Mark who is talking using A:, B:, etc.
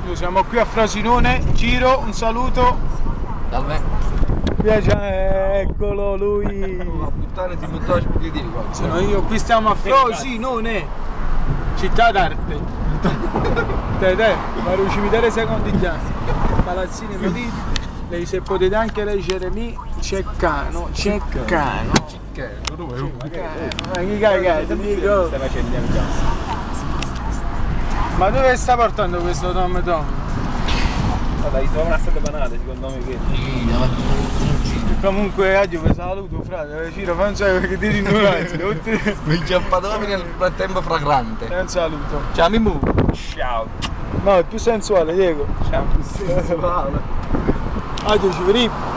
A: Siamo qui a Frosinone, Ciro, un saluto.
B: Salve.
A: Piace, eccolo lui.
B: La puttana ti buttò a spedire qua.
A: Sono io, qui stiamo a Frosinone, città d'arte. Te, Marucci, mi dare i secondi già. Palazzini Molini, lei se potete anche leggere mi Ceccano. Ma chi cagate, ti dico.
B: Stai facendo già.
A: Ma dove sta portando questo Tom Tom?
B: Guarda, gli trovo una strada banale, secondo me che.
A: Comunque oggi vi saluto frate, Ciro fa un sacco che ti rinnovarsi.
B: Mi inciampatore nel frattempo fragrante.
A: Un saluto.
B: Ciao Mimu. Ciao.
A: No, è più sensuale, Diego.
B: Ciao, più sensuale.
A: Oggi ci vedi?